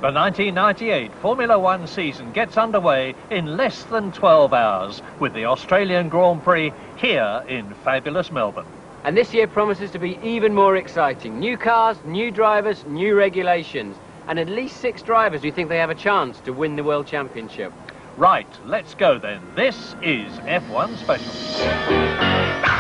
The 1998 Formula One season gets underway in less than 12 hours with the Australian Grand Prix here in fabulous Melbourne. And this year promises to be even more exciting. New cars, new drivers, new regulations, and at least 6 drivers who think they have a chance to win the World Championship. Right, let's go then. This is F1 Special.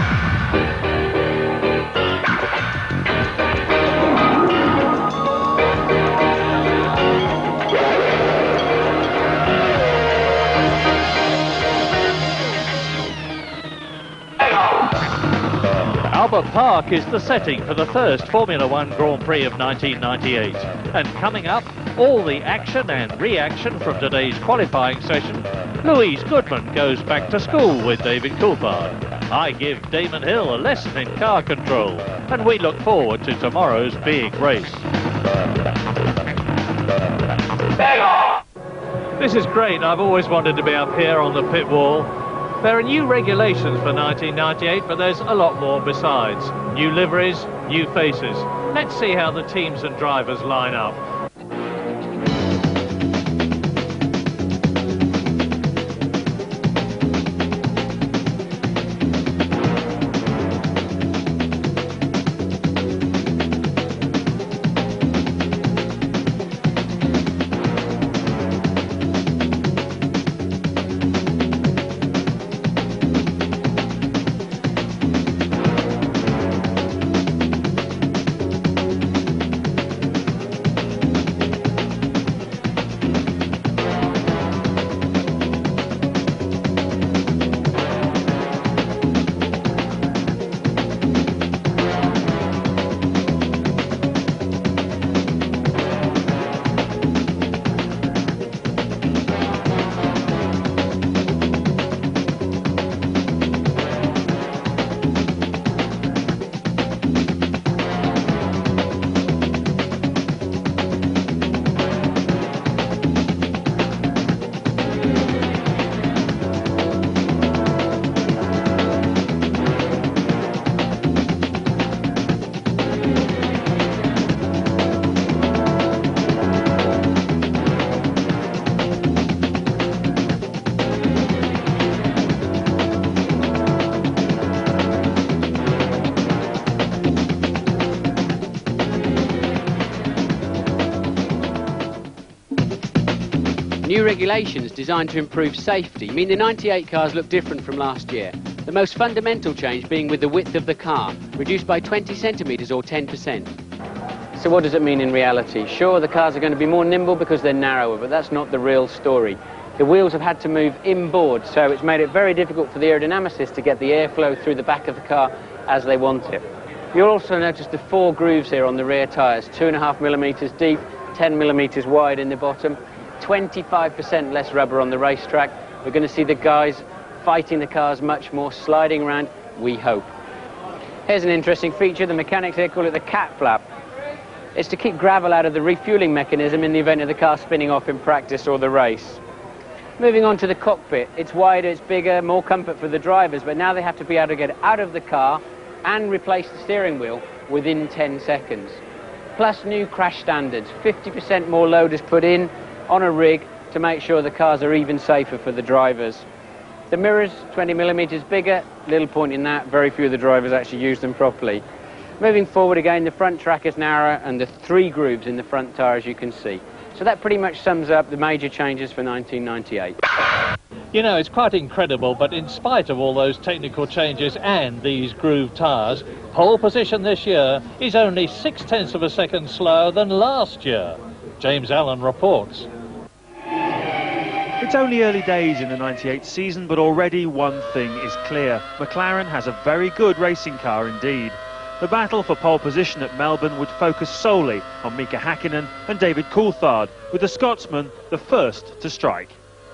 Albert Park is the setting for the first Formula One Grand Prix of 1998. And coming up, all the action and reaction from today's qualifying session. Louise Goodman goes back to school with David Coulthard. I give Damon Hill a lesson in car control. And we look forward to tomorrow's big race. This is great. I've always wanted to be up here on the pit wall. There are new regulations for 1998, but there's a lot more besides. New liveries, new faces. Let's see how the teams and drivers line up. New regulations designed to improve safety mean the 98 cars look different from last year. The most fundamental change being with the width of the car, reduced by 20 centimetres or 10%. So what does it mean in reality? Sure, the cars are going to be more nimble because they're narrower, but that's not the real story. The wheels have had to move inboard, so it's made it very difficult for the aerodynamicists to get the airflow through the back of the car as they want it. You'll also notice the 4 grooves here on the rear tyres, 2.5 millimetres deep, 10 millimetres wide in the bottom. 25% less rubber on the racetrack. We're going to see the guys fighting the cars much more, sliding around, we hope. Here's an interesting feature. The mechanics here call it the cat flap. It's to keep gravel out of the refueling mechanism in the event of the car spinning off in practice or the race. Moving on to the cockpit. It's wider, it's bigger, more comfort for the drivers, but now they have to be able to get out of the car and replace the steering wheel within 10 seconds. Plus new crash standards. 50% more load is put in on a rig to make sure the cars are even safer for the drivers. The mirrors, 20 millimetres bigger, little point in that, very few of the drivers actually use them properly. Moving forward again, the front track is narrower and the 3 grooves in the front tyre, as you can see. So that pretty much sums up the major changes for 1998. You know, it's quite incredible, but in spite of all those technical changes and these groove tyres, pole position this year is only 0.6 of a second slower than last year. James Allen reports. It's only early days in the 98 season, but already one thing is clear. McLaren has a very good racing car indeed. The battle for pole position at Melbourne would focus solely on Mika Hakkinen and David Coulthard, with the Scotsman the first to strike.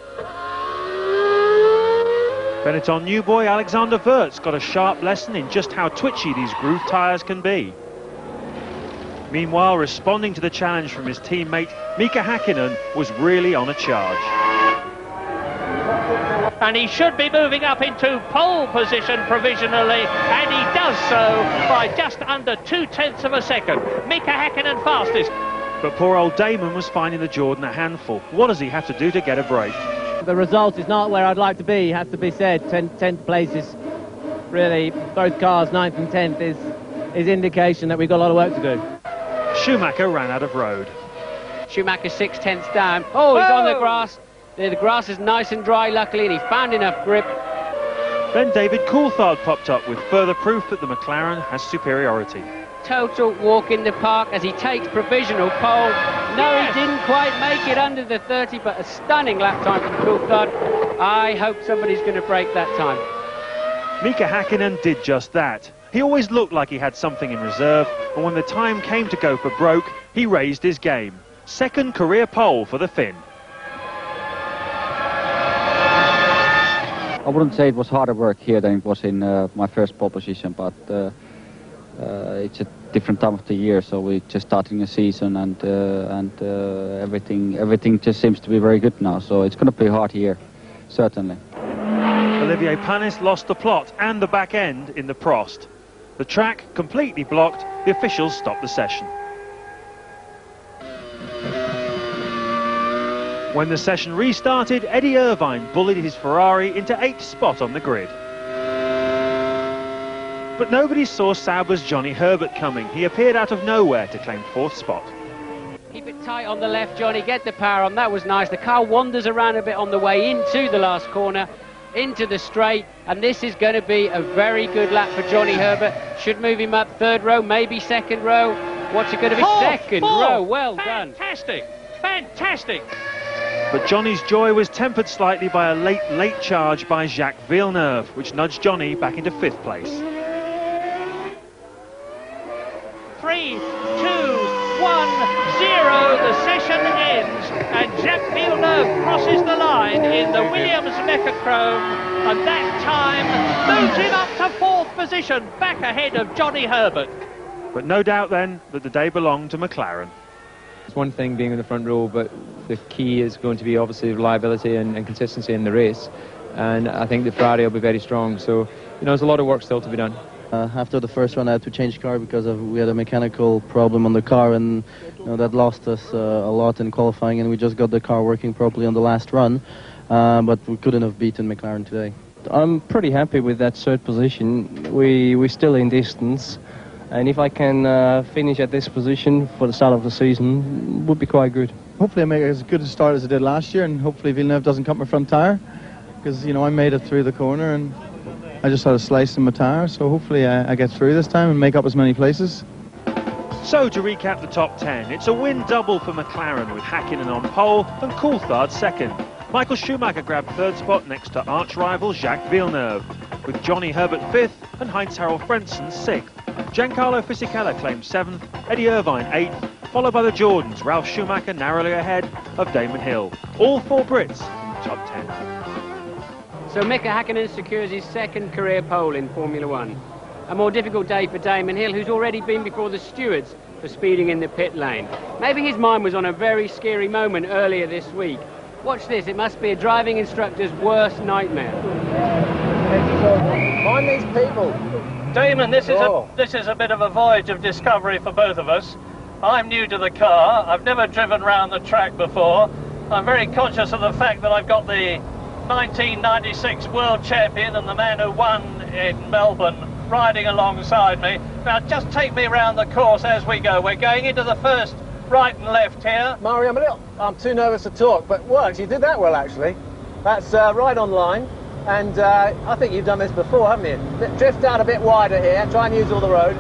Benetton new boy Alexander Wurz got a sharp lesson in just how twitchy these groove tyres can be. Meanwhile, responding to the challenge from his teammate, Mika Hakkinen was really on a charge. And he should be moving up into pole position provisionally, and he does so by just under 0.2 of a second. Mika Hakkinen fastest. But poor old Damon was finding the Jordan a handful. What does he have to do to get a break? The result is not where I'd like to be, has to be said. 10th place is really, both cars, 9th and 10th, is indication that we've got a lot of work to do. Schumacher ran out of road. Schumacher 6/10 down. Oh, he's on the grass. The grass is nice and dry, luckily, and he found enough grip. Then David Coulthard popped up with further proof that the McLaren has superiority. Total walk in the park as he takes provisional pole. No, yes. He didn't quite make it under the 30, but a stunning lap time from Coulthard. I hope somebody's going to break that time. Mika Hakkinen did just that. He always looked like he had something in reserve, and when the time came to go for broke, he raised his game. Second career pole for the Finn. I wouldn't say it was harder work here than it was in my first pole position, but it's a different time of the year, so we're just starting a season, and everything just seems to be very good now, so it's going to be hard here, certainly. Olivier Panis lost the plot and the back end in the Prost. The track completely blocked, the officials stopped the session. When the session restarted, Eddie Irvine bullied his Ferrari into 8th spot on the grid. But nobody saw Sauber's Johnny Herbert coming. He appeared out of nowhere to claim 4th spot. Keep it tight on the left, Johnny. Get the power on. That was nice. The car wanders around a bit on the way into the last corner, into the straight, and this is going to be a very good lap for Johnny Herbert. Should move him up 3rd row, maybe 2nd row. What's it going to be? 2nd row. Well done. Fantastic. Fantastic. But Johnny's joy was tempered slightly by a late charge by Jacques Villeneuve, which nudged Johnny back into 5th place. 3, 2, 1, 0. The session ends, and Jacques Villeneuve crosses the line in the Williams Mecachrome, and that time moves him up to 4th position, back ahead of Johnny Herbert. But no doubt then that the day belonged to McLaren. It's one thing being in the front row, but the key is going to be obviously reliability and consistency in the race, and I think the Ferrari will be very strong, so there's a lot of work still to be done. After the first run I had to change car because we had a mechanical problem on the car, and that lost us a lot in qualifying, and we just got the car working properly on the last run, but we couldn't have beaten McLaren today. I'm pretty happy with that 3rd position. We're still in distance, and if I can finish at this position for the start of the season, would be quite good. Hopefully I make as good a start as I did last year, and hopefully Villeneuve doesn't cut my front tyre, because I made it through the corner and I just had a slice in my tyre, so hopefully I get through this time and make up as many places. So to recap the top 10, it's a win double for McLaren with Hakkinen on pole and Coulthard 2nd. Michael Schumacher grabbed 3rd spot next to arch-rival Jacques Villeneuve, with Johnny Herbert 5th and Heinz-Harald Frentzen 6th. Giancarlo Fisichella claimed 7th, Eddie Irvine 8th, followed by the Jordans, Ralf Schumacher narrowly ahead of Damon Hill. All 4 Brits in the top 10. So Mika Hakkinen secures his 2nd career pole in Formula 1. A more difficult day for Damon Hill, who's already been before the stewards for speeding in the pit lane. Maybe his mind was on a very scary moment earlier this week. Watch this, it must be a driving instructor's worst nightmare. Find these people. Damon, this is a bit of a voyage of discovery for both of us. I'm new to the car. I've never driven round the track before. I'm very conscious of the fact that I've got the 1996 world champion and the man who won in Melbourne riding alongside me. Now just take me around the course as we go. We're going into the first right and left here. Murray, I'm too nervous to talk, but it works. You did that well, actually. That's right on line, and I think you've done this before, haven't you? Drift out a bit wider here, try and use all the road,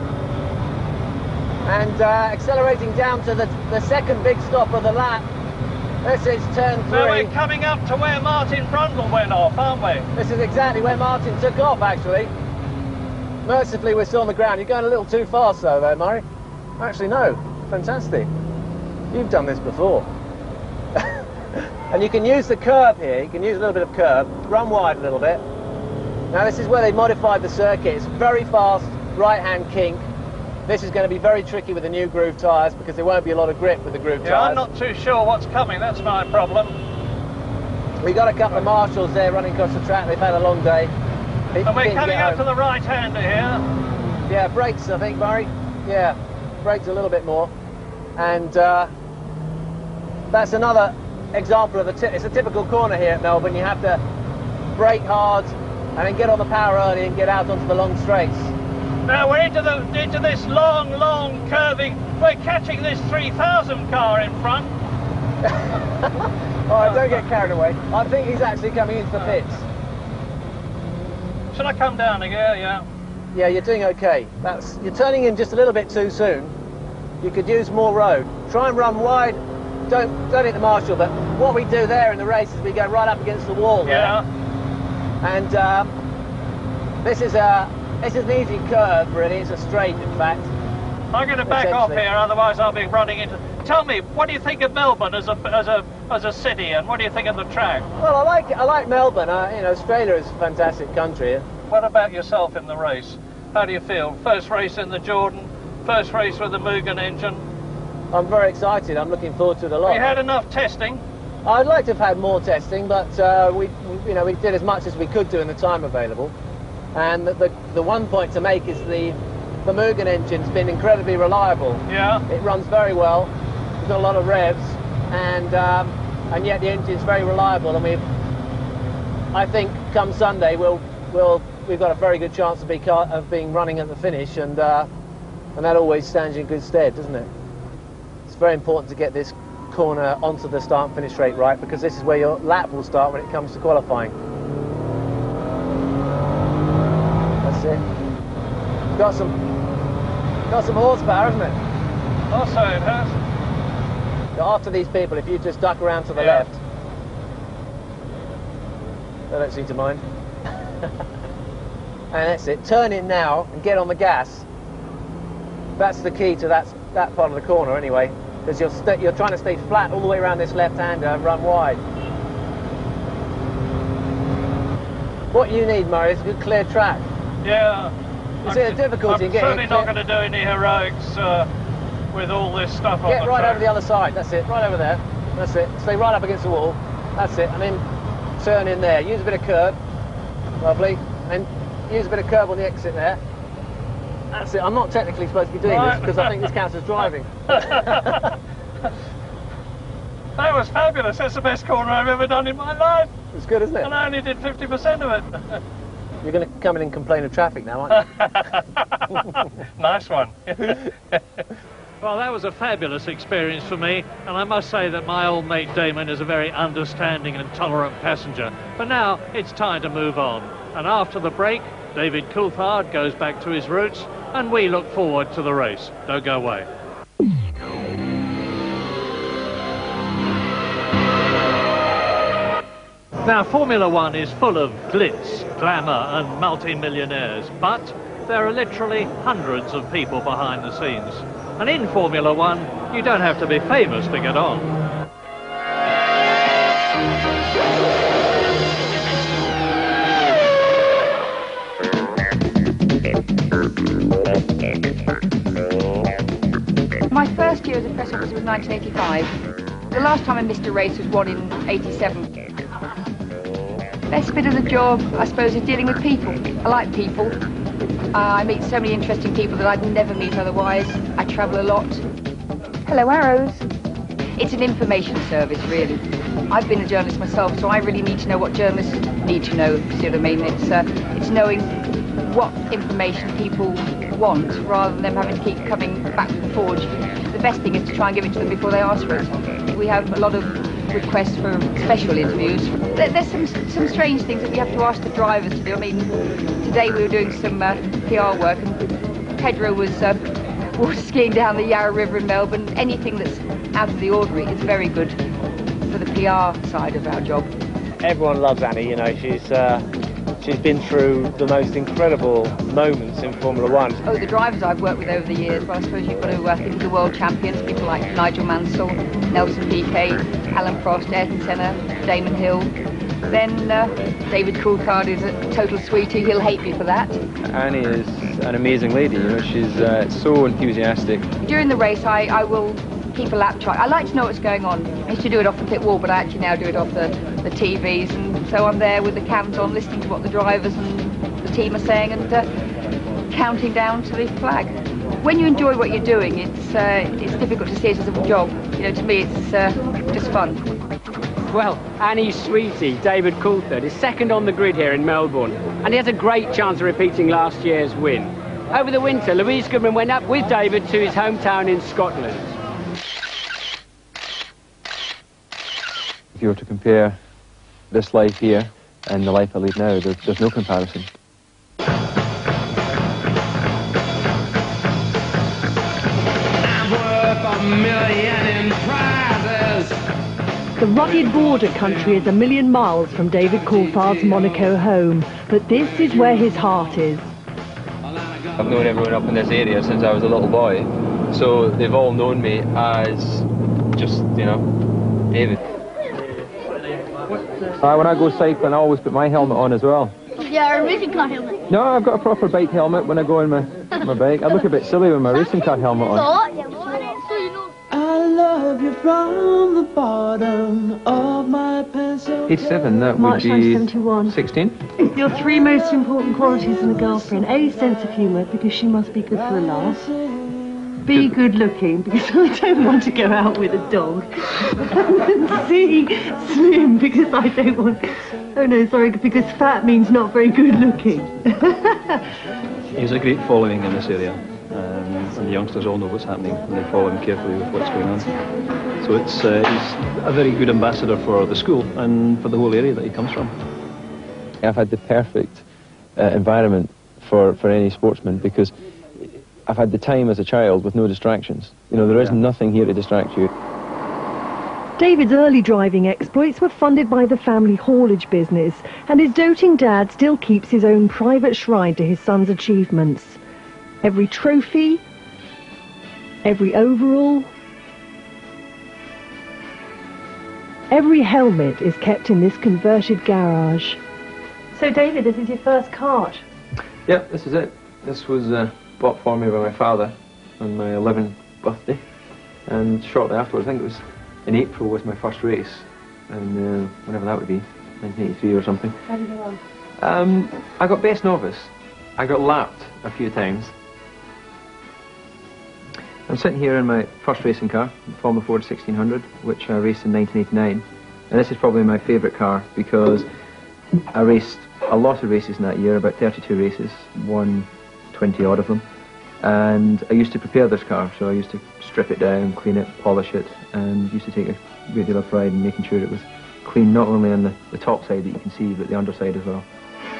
and accelerating down to the 2nd big stop of the lap. This is turn 3. So we're coming up to where Martin Brundle went off, aren't we? This is exactly where Martin took off, actually. Mercifully, we're still on the ground. You're going a little too fast, though, there, Murray. Actually, no. Fantastic. You've done this before. And you can use the curb here. You can use a little bit of curb. Run wide a little bit. Now, this is where they modified the circuit. It's very fast, right-hand kink. This is going to be very tricky with the new groove tyres because there won't be a lot of grip with the groove tyres. I'm not too sure what's coming, that's my problem. We got a couple of marshals there running across the track. They've had a long day. And we're coming up to the right-hander here. Yeah, brakes, I think, Murray. Yeah, brakes a little bit more. And that's another example of it's a typical corner here at Melbourne. You have to brake hard and then get on the power early and get out onto the long straights. Now we're into this long curving. We're catching this 3000 car in front. All right, don't get carried away. I think he's actually coming into the pits. Should I come down again? Yeah. Yeah, you're doing okay. You're turning in just a little bit too soon. You could use more road. Try and run wide. Don't hit the marshal. But what we do there in the race is we go right up against the wall there. Yeah. And this is an easy curve, really. It's a straight, in fact. I'm going to back off here, otherwise I'll be running into... Tell me, what do you think of Melbourne as a city, and what do you think of the track? Well, I like Melbourne. You know, Australia is a fantastic country. What about yourself in the race? How do you feel? First race in the Jordan, first race with the Mugen engine. I'm very excited. I'm looking forward to it a lot. We had enough testing? I'd like to have had more testing, but we did as much as we could do in the time available. And the one point to make is the Mugen engine's been incredibly reliable. Yeah. It runs very well. It's got a lot of revs, and yet the engine's very reliable. And I think come Sunday we've got a very good chance of being running at the finish, and that always stands you in good stead, doesn't it? It's very important to get this corner onto the start and finish straight right, because this is where your lap will start when it comes to qualifying. That's it. Got some horsepower, isn't it? Also it has. After these people, if you just duck around to the left, they don't seem to mind. And that's it. Turn in now and get on the gas. That's the key to that part of the corner, anyway, because you're trying to stay flat all the way around this left-hander and run wide. What you need, Murray, is a good clear track. Yeah. You see the difficulty in getting I'm certainly not going to do any heroics with all this stuff on the track. Get right track. over the other side. That's it. Right over there. That's it. Stay right up against the wall. That's it. And then turn in there. Use a bit of curb. Lovely. And use a bit of curb on the exit there. That's it. I'm not technically supposed to be doing this because I think this counts as driving. That was fabulous. That's the best corner I've ever done in my life. It's good, isn't it? And I only did 50% of it. You're going to come in and complain of traffic now, aren't you? Nice one. Well, that was a fabulous experience for me, and I must say that my old mate Damon is a very understanding and tolerant passenger. But now it's time to move on. And after the break, David Coulthard goes back to his roots, and we look forward to the race. Don't go away. Now, Formula One is full of glitz, glamour and multi-millionaires, but there are literally hundreds of people behind the scenes. And in Formula One, you don't have to be famous to get on. My first year as a press officer was 1985. The last time I missed a race was one in 87. Best bit of the job, I suppose, is dealing with people. I like people. I meet so many interesting people that I'd never meet otherwise. I travel a lot. Hello, Arrows. It's an information service, really. I've been a journalist myself, so I really need to know what journalists need to know, see what I mean? It's knowing what information people want, rather than them having to keep coming back to the forge. The best thing is to try and give it to them before they ask for it. We have a lot of requests for special interviews. There's some strange things that we have to ask the drivers to do. I mean, today we were doing some PR work, and Pedro was water skiing down the Yarra River in Melbourne. Anything that's out of the ordinary is very good for the PR side of our job. Everyone loves Annie, you know, she's been through the most incredible moments in Formula One. Oh, the drivers I've worked with over the years, well, I suppose you've got to think of the world champions, people like Nigel Mansell, Nelson Piquet, Alan Prost, Ayrton Senna, Damon Hill. Then David Coulthard is a total sweetie. He'll hate me for that. Annie is an amazing lady, you know, she's so enthusiastic. During the race, I will keep a lap chart. I like to know what's going on. I used to do it off the pit wall, but I actually now do it off the TVs, and so I'm there with the cams on, listening to what the drivers and the team are saying, and counting down to the flag. when you enjoy what you're doing, it's difficult to see it as a job. You know, to me, it's just fun. Well, Annie's sweetie, David Coulthard, is second on the grid here in Melbourne, and he has a great chance of repeating last year's win. Over the winter, Louise Goodman went up with David to his hometown in Scotland. If you were to compare this life here and the life I lead now, there's no comparison. I'm worth $1 million in prizes. The rugged border country is 1 million miles from David Coulthard's Monaco home, but this is where his heart is. I've known everyone up in this area since I was a little boy, so they've all known me as just, you know, David. When I go cycling, I always put my helmet on as well. Yeah, a racing car helmet. No, I've got a proper bike helmet when I go on my bike. I look a bit silly with my racing car helmet on. I love you from the bottom of my pencil. 87, that would March be 1971. 16. Your 3 most important qualities in a girlfriend: A, sense of humour, because she must be good for a laugh. B, good looking, because I don't want to go out with a dog. And C, slim, because I don't want... Oh no, sorry, because fat means not very good looking. He's a great following in this area, and the youngsters all know what's happening and they follow him carefully with what's going on. So he's a very good ambassador for the school and for the whole area that he comes from. I've had the perfect environment for any sportsman, because I've had the time as a child with no distractions. You know, there is nothing here to distract you. David's early driving exploits were funded by the family haulage business, and his doting dad still keeps his own private shrine to his son's achievements. Every trophy, every overall, every helmet is kept in this converted garage. So David, this is your first kart? Yeah, this is it. This was bought for me by my father on my 11th birthday, and shortly afterwards, I think it was in April, was my first race, and whenever that would be, 1983 or something. How did you go on? I got best novice. I got lapped a few times. I'm sitting here in my first racing car, Formula Ford 1600, which I raced in 1989, and this is probably my favourite car because I raced a lot of races in that year, about 32 races, won 20 odd of them. And I used to prepare this car, so I used to strip it down, clean it, polish it, and used to take a great deal of pride in making sure it was clean, not only on the top side that you can see, but the underside as well.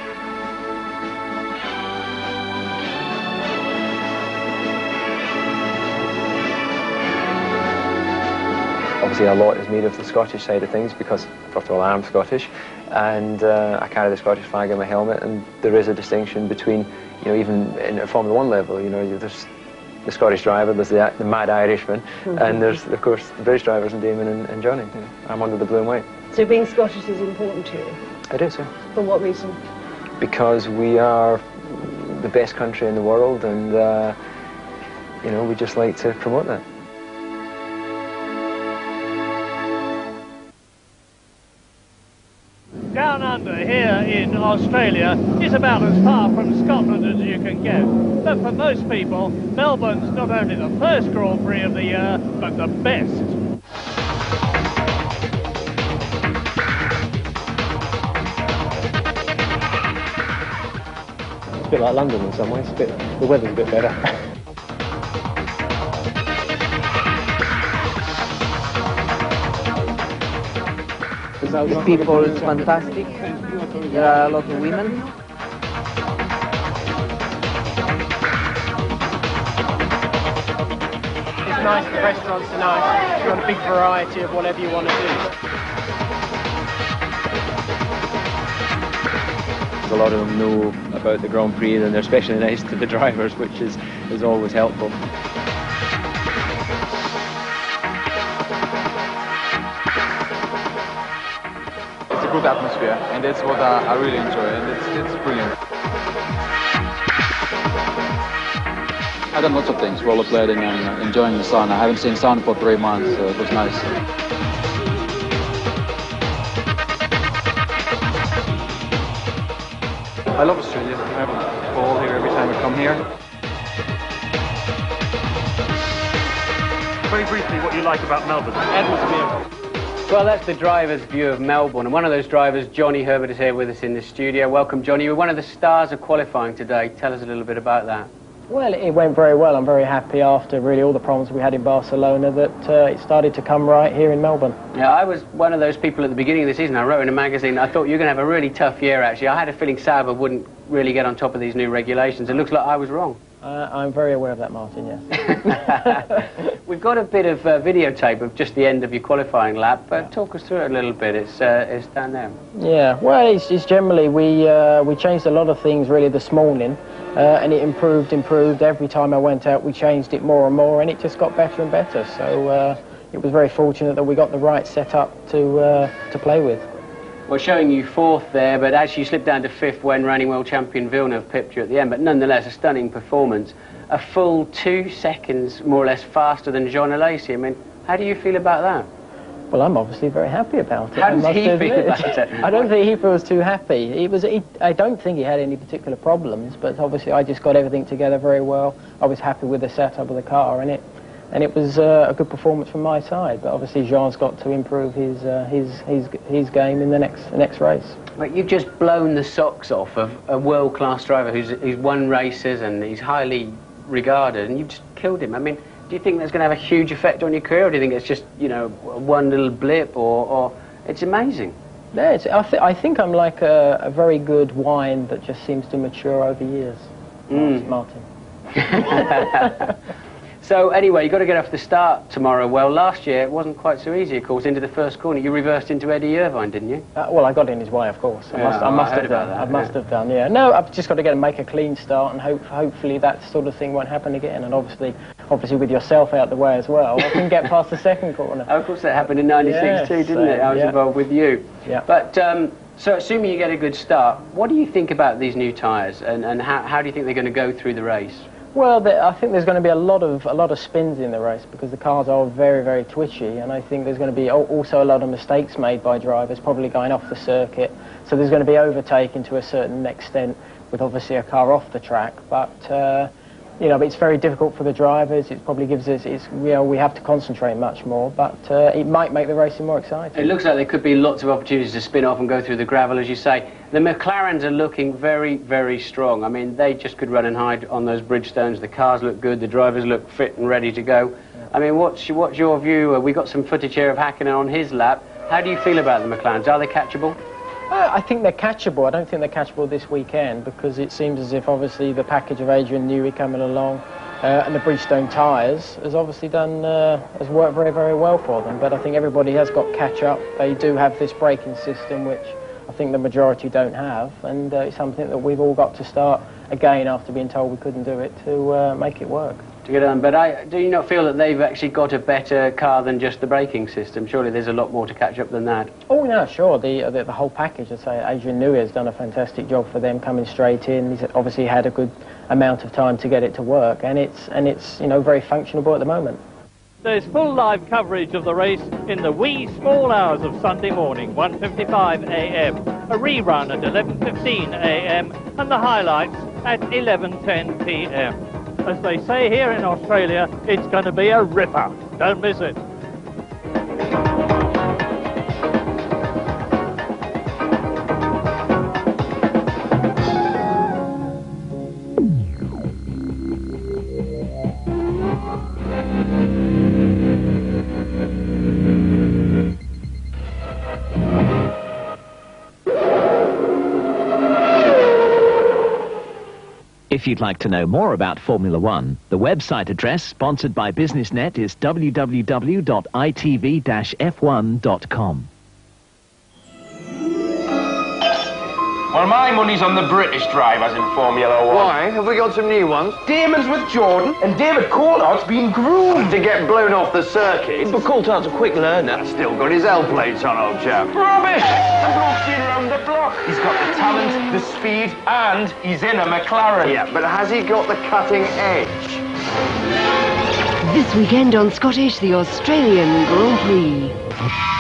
Obviously a lot is made of the Scottish side of things because, first of all, I am Scottish, and I carry the Scottish flag in my helmet, and there is a distinction between, you know, even in a Formula 1 level, you know, there's the Scottish driver, there's the mad Irishman, and there's, of course, the British drivers in Damon and Johnny. You know, I'm under the blue and white. So being Scottish is important to you? It is, yeah. For what reason? Because we are the best country in the world, and, you know, we just like to promote that. Down under here in Australia is about as far from Scotland as you can get. But for most people, Melbourne's not only the first Grand Prix of the year, but the best. It's a bit like London in some ways. The weather's a bit better. The people is fantastic. There are a lot of women. It's nice, the restaurants are nice. You've got a big variety of whatever you want to do. A lot of them know about the Grand Prix, and they're especially nice to the drivers, which is always helpful. Good atmosphere, and that's what I really enjoy, and it's brilliant. I've done lots of things, rollerblading and enjoying the sun. I haven't seen sun for 3 months, so it was nice. I love Australia. I have a ball here every time I come here. very briefly what you like about Melbourne. Well, that's the driver's view of Melbourne, and one of those drivers, Johnny Herbert, is here with us in the studio. Welcome, Johnny. You're one of the stars of qualifying today. Tell us a little bit about that. Well, it went very well. I'm very happy after really all the problems we had in Barcelona that it started to come right here in Melbourne. Yeah, I was one of those people at the beginning of the season. I wrote in a magazine, I thought you were going to have a really tough year, actually. I had a feeling Sauber wouldn't really get on top of these new regulations. It looks like I was wrong. I'm very aware of that, Martin, yes. We've got a bit of videotape of just the end of your qualifying lap, but talk us through it a little bit. It's down there. Yeah, well, it's generally, we changed a lot of things really this morning, and it improved. Every time I went out, we changed it more and more, and it just got better and better. So it was very fortunate that we got the right setup to play with. Well, showing you fourth there, but actually you slipped down to fifth when reigning world champion Villeneuve pipped you at the end, but nonetheless a stunning performance. A full 2 seconds, more or less, faster than Jean Alesi. I mean, how do you feel about that? Well, I'm obviously very happy about it. How does he feel about it? I don't think he feels too happy. I don't think he had any particular problems, but obviously I just got everything together very well. I was happy with the setup of the car, and it was a good performance from my side. But obviously Jean's got to improve his game in the next race. But you've just blown the socks off of a world-class driver who's won races and he's highly regarded, and you've just killed him. I mean, do you think that's going to have a huge effect on your career, or do you think it's just, you know, one little blip, or it's amazing? Yeah, I think I'm like a very good wine that just seems to mature over years, Martin. So anyway, you've got to get off the start tomorrow. Well, last year it wasn't quite so easy, of course. Into the first corner, you reversed into Eddie Irvine, didn't you? Well, I got in his way, of course. I must have done. Yeah. No, I've just got to make a clean start, and hopefully that sort of thing won't happen again. And obviously with yourself out the way as well, I can get past the second corner. Of course, that happened in '96 too, didn't it? I was involved with you. Yeah. But so, assuming you get a good start, what do you think about these new tyres, and how do you think they're going to go through the race? Well, I think there's going to be a lot of spins in the race because the cars are very, very twitchy, and I think there's going to be also a lot of mistakes made by drivers, probably going off the circuit. So there's going to be overtaking to a certain extent with obviously a car off the track, but you know, but it's very difficult for the drivers. It probably gives us, we have to concentrate much more, but it might make the racing more exciting. It looks like there could be lots of opportunities to spin off and go through the gravel, as you say. The McLarens are looking very, very strong. I mean, they just could run and hide on those Bridgestones. The cars look good, the drivers look fit and ready to go. I mean, what's your view? We got some footage here of Hakkinen on his lap. How do you feel about the McLarens? Are they catchable? I think they're catchable. I don't think they're catchable this weekend because it seems as if obviously the package of Adrian Newey coming along and the Bridgestone tyres has obviously has worked very, very well for them. But I think everybody has got catch up. They do have this braking system which I think the majority don't have, and it's something that we've all got to start again after being told we couldn't do it to make it work. To get on, but do you not feel that they've actually got a better car than just the braking system? Surely there's a lot more to catch up than that. Oh no, sure. The whole package. I'd say Adrian Newey has done a fantastic job for them coming straight in. He's obviously had a good amount of time to get it to work, and it's very functionable at the moment. There's full live coverage of the race in the wee small hours of Sunday morning, 1:55 a.m. A rerun at 11:15 a.m. and the highlights at 11:10 p.m. As they say here in Australia, it's going to be a ripper. Don't miss it. If you'd like to know more about Formula One, the website address sponsored by BusinessNet is www.itv-f1.com. Well, my money's on the British drivers in Formula One. Why? Have we got some new ones? Damon's with Jordan, and David Coulthard's been groomed. To get blown off the circuit? But Coulthard's a quick learner. Still got his L plates on, old chap. Rubbish! The bloke's been round the block. He's got the talent, the speed, and he's in a McLaren. Yeah, but has he got the cutting edge? This weekend on Scottish, the Australian Grand Prix.